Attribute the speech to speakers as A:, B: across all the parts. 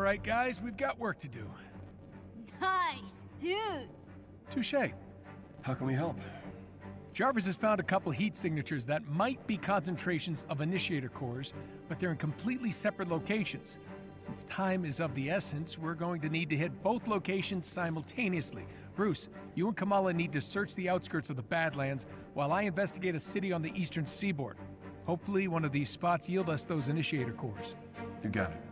A: right, guys, we've got work to do.
B: Nice suit.
A: Touché.
C: How can we help?
A: Jarvis has found a couple heat signatures that might be concentrations of initiator cores, but they're in completely separate locations. Since time is of the essence, we're going to need to hit both locations simultaneously. Bruce, you and Kamala need to search the outskirts of the Badlands while I investigate a city on the eastern seaboard. Hopefully one of these spots yield us those initiator cores.
C: You got it.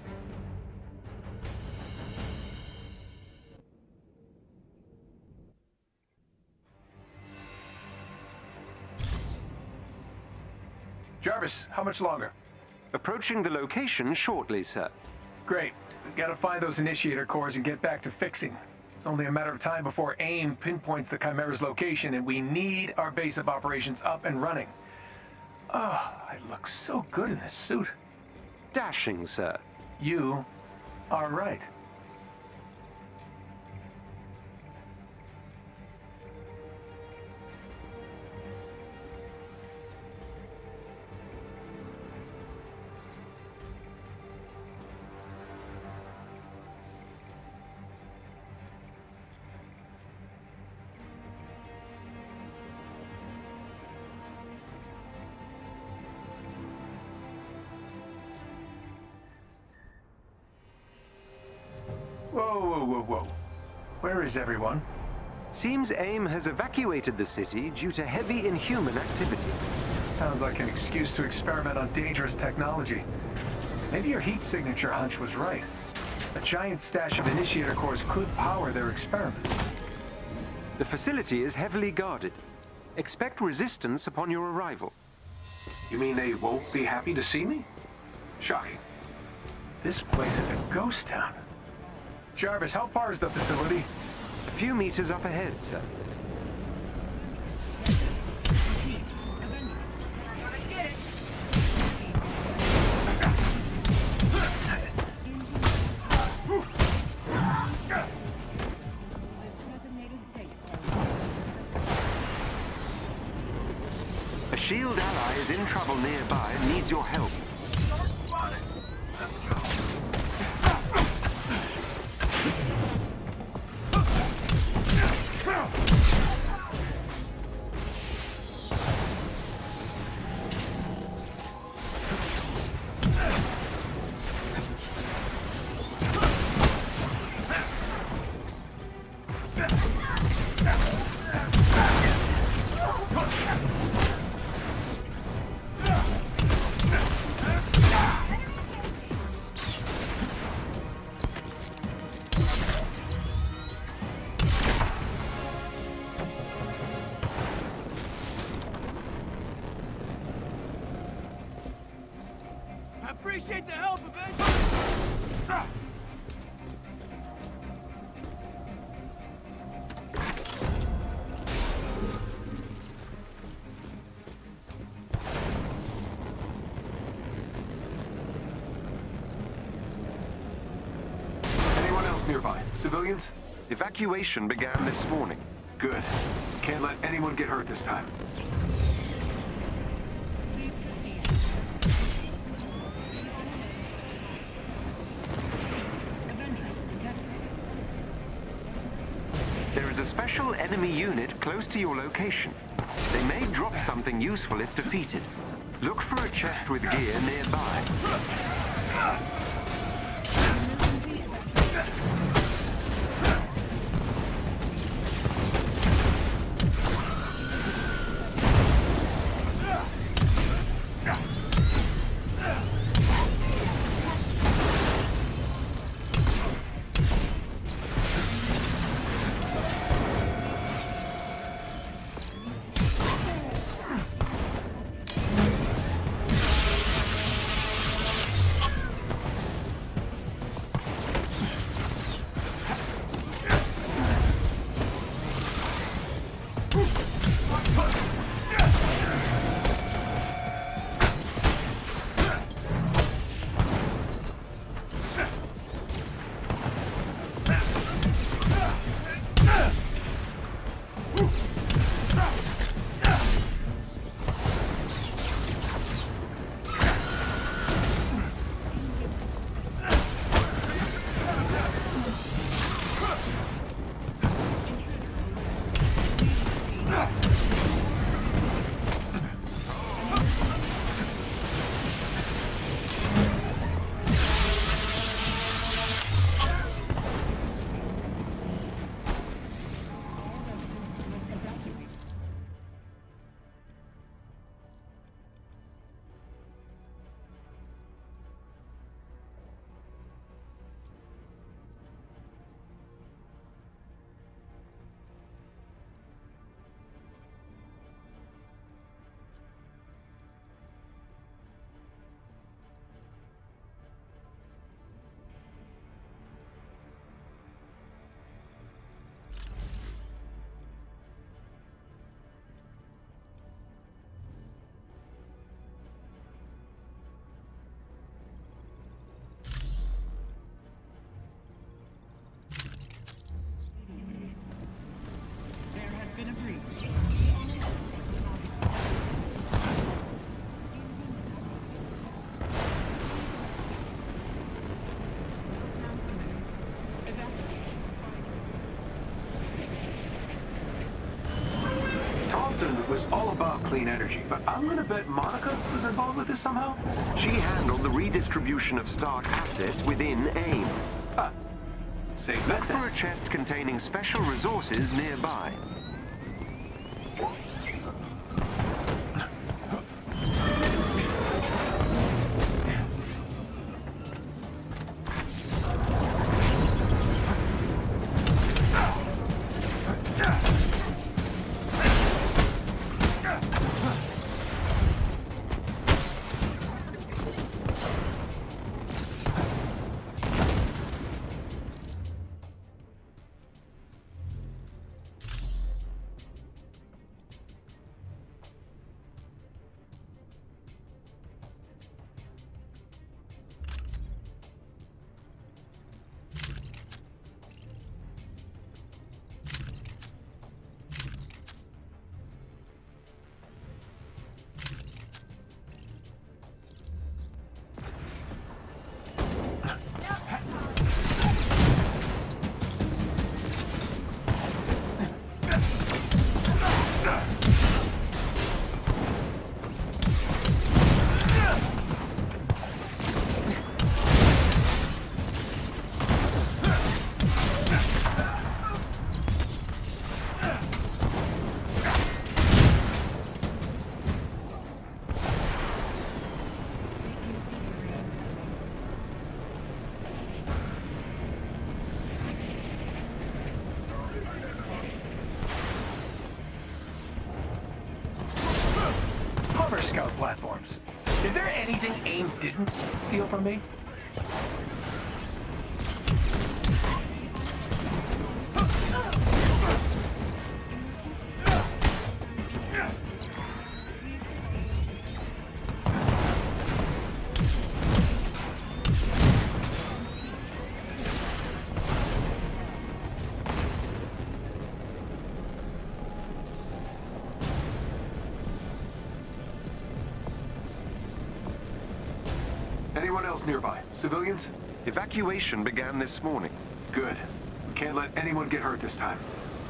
A: Jarvis, how much longer?
D: Approaching the location shortly, sir.
A: Great. We've got to find those initiator cores and get back to fixing. It's only a matter of time before AIM pinpoints the Chimera's location, and we need our base of operations up and running. Oh, I look so good in this suit.
D: Dashing, sir.
A: You are right. Whoa. Where is everyone?
D: Seems AIM has evacuated the city due to heavy inhuman activity.
A: Sounds like an excuse to experiment on dangerous technology. Maybe your heat signature hunch was right. A giant stash of initiator cores could power their experiments.
D: The facility is heavily guarded. Expect resistance upon your arrival.
A: You mean they won't be happy to see me? Shocking. This place is a ghost town. Jarvis, how far is the facility?
D: A few meters up ahead, sir. A shield ally is in trouble nearby and needs your help.
E: Appreciate the help, Avengers!
A: Anyone else nearby? Civilians?
D: Evacuation began this morning.
A: Good. Can't let anyone get hurt this time.
D: There is a special enemy unit close to your location. They may drop something useful if defeated. Look for a chest with gear nearby.
F: was all about clean energy, but I'm gonna bet Monica was involved with this somehow.
D: She handled the redistribution of Stark assets within AIM.
F: Huh. Safe bet
D: Look
F: then.
D: for a chest containing special resources nearby.
F: Hover scout platforms. Is there anything AIM didn't steal from me? Anyone else nearby? Civilians?
D: Evacuation began this morning.
F: Good. We can't let anyone get hurt this time.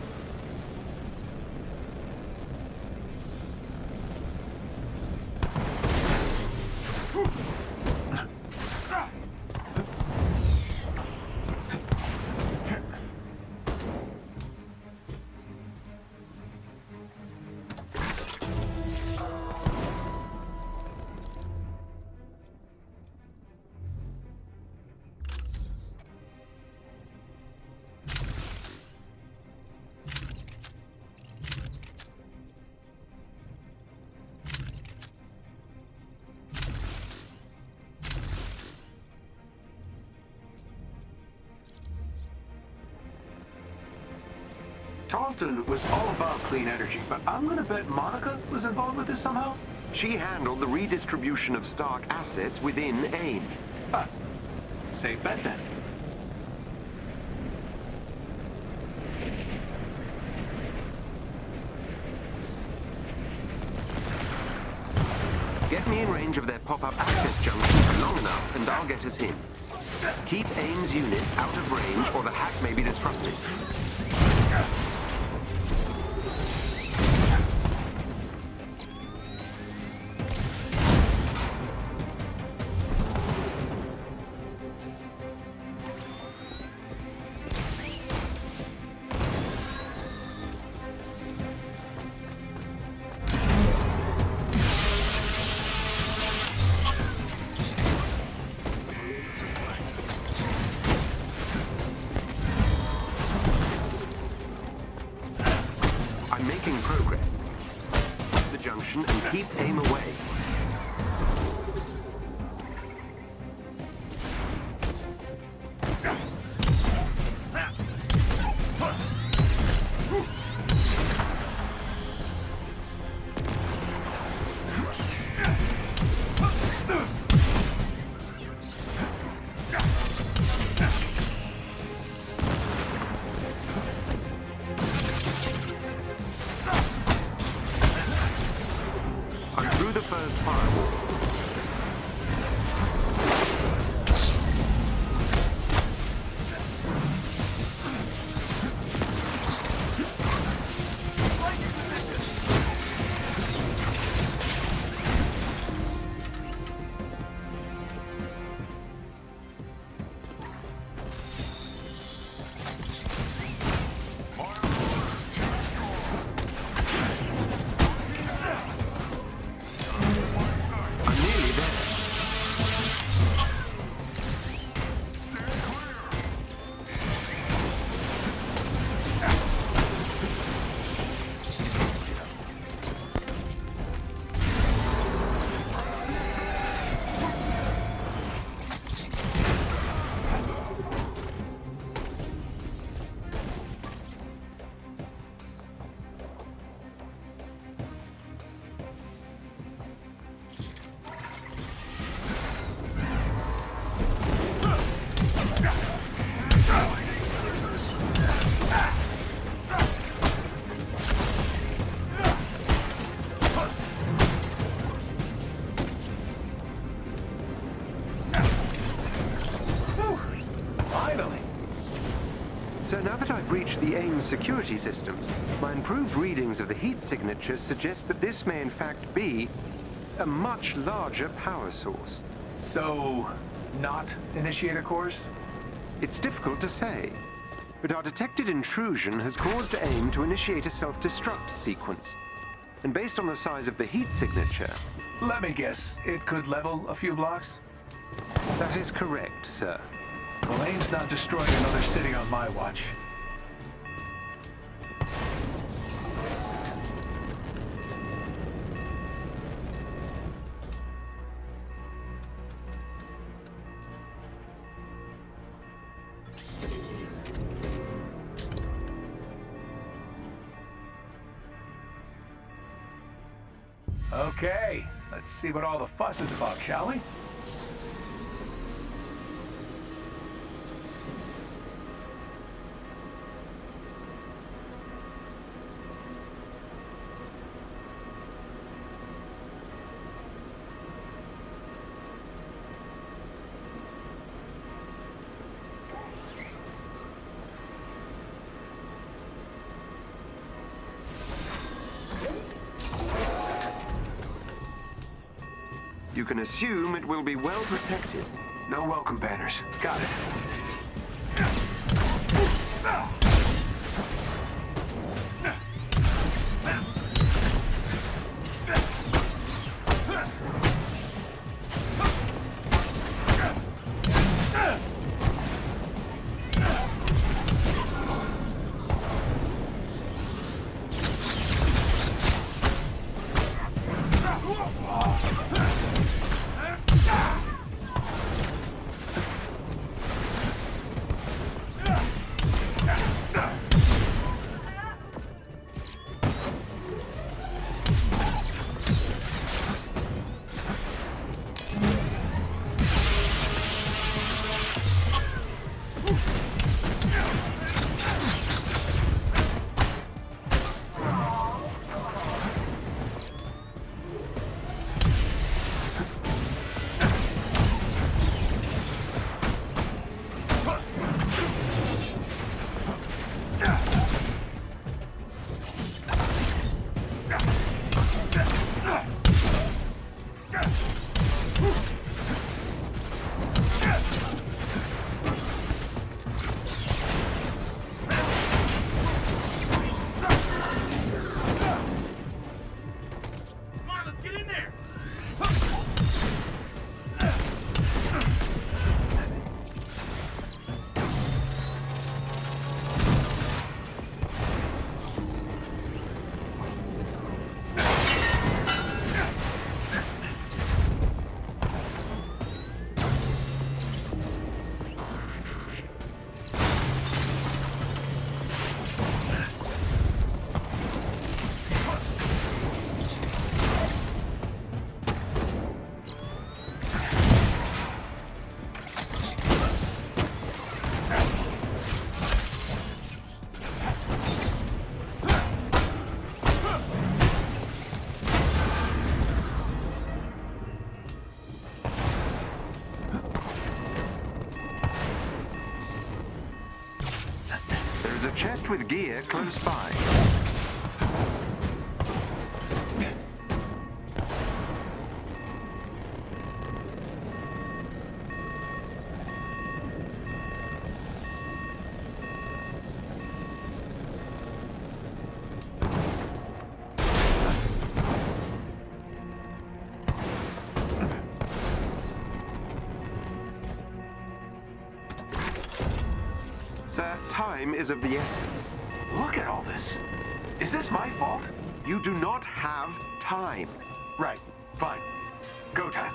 F: Tarleton was all about clean energy, but I'm gonna bet Monica was involved with this somehow.
D: She handled the redistribution of Stark assets within AIM.
F: Huh. Safe bet then.
D: Get me in range of their pop-up access junction long enough, and I'll get us in. Keep AIM's units out of range, or the hack may be disrupted. I'm making progress. Up the junction and keep AIM away. I'm through the first So now that I've breached the AIM security systems, my improved readings of the heat signatures suggest that this may in fact be a much larger power source.
F: So, not initiator cores?
D: It's difficult to say, but our detected intrusion has caused AIM to initiate a self-destruct sequence. And based on the size of the heat signature...
F: Let me guess, it could level a few blocks?
D: That is correct, sir.
F: Well, AIM's not destroying another city on my watch. Okay, let's see what all the fuss is about, shall we?
D: You can assume it will be well protected.
F: No welcome banners. Got it.
D: There's a chest with gear close by. Sir, time is of the essence.
F: Look at all this. Is this my fault?
D: You do not have time.
F: Right. Fine. Go time.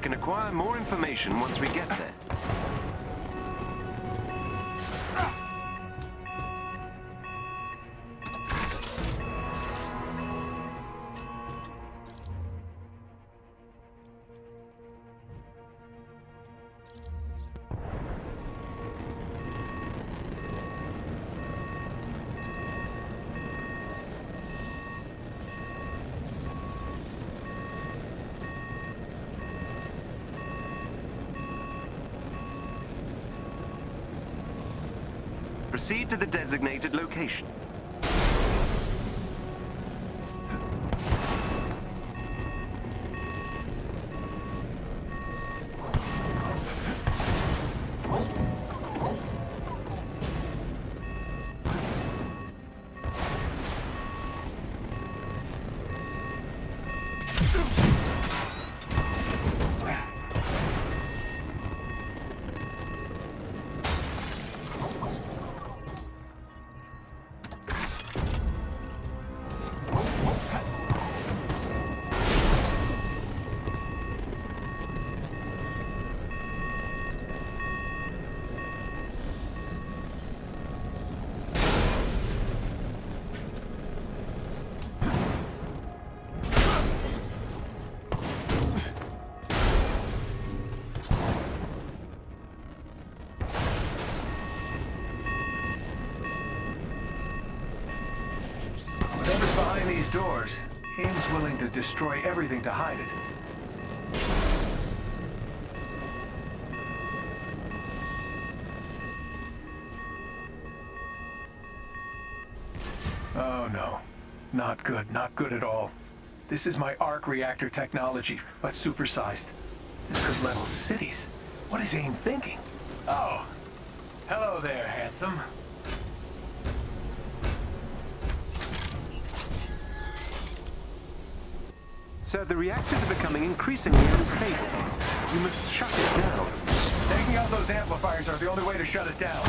D: can acquire more information once we get there. Proceed to the designated location.
F: Whatever's behind these doors, AIM's willing to destroy everything to hide it. Oh no. Not good, not good at all. This is my arc reactor technology, but supersized. This could level cities. What is AIM thinking? Oh. Hello there, handsome.
D: Sir, the reactors are becoming increasingly unstable. You must shut it down.
F: Taking out those amplifiers are the only way to shut it down.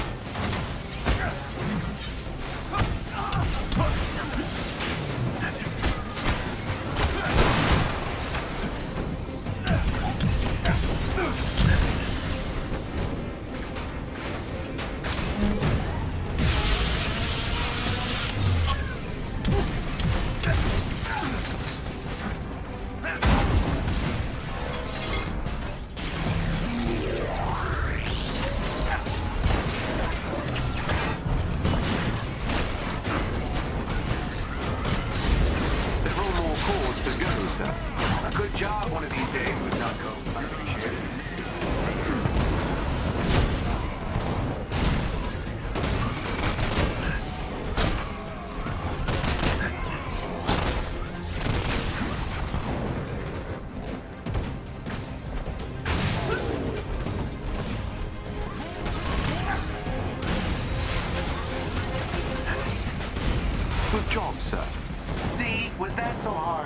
F: A good job one of these days would not go unappreciated.
D: Good job, sir.
F: See? Was that so hard?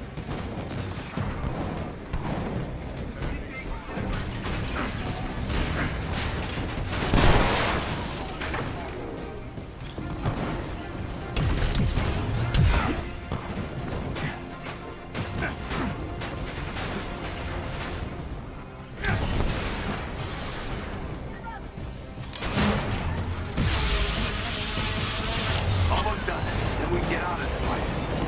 F: Almost done. Then we can get out of this place.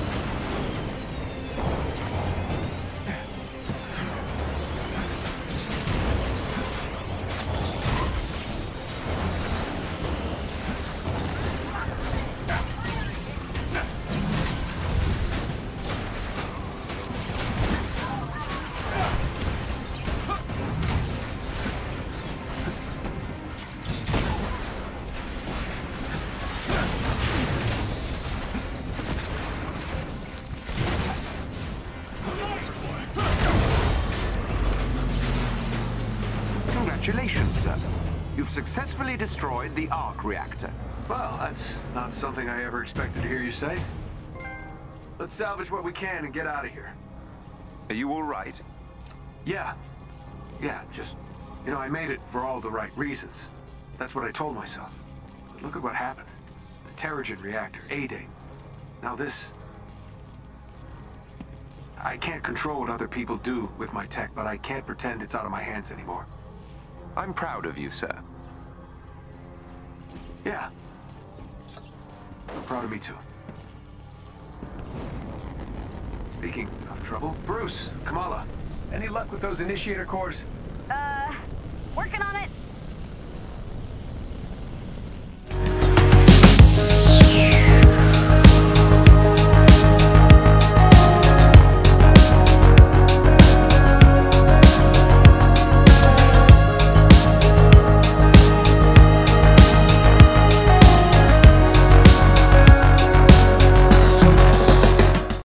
D: Congratulations, sir. You've successfully destroyed the arc reactor.
F: Well, that's not something I ever expected to hear you say. Let's salvage what we can and get out of here.
D: Are you all right?
F: Yeah. Yeah, just, I made it for all the right reasons. That's what I told myself. But look at what happened. The Terrigen reactor, A-Day. Now this. I can't control what other people do with my tech, but I can't pretend it's out of my hands anymore.
D: I'm proud of you, sir.
F: Yeah. I'm proud of me too. Speaking of trouble, Bruce, Kamala, any luck with those initiator cores?
B: Working on it.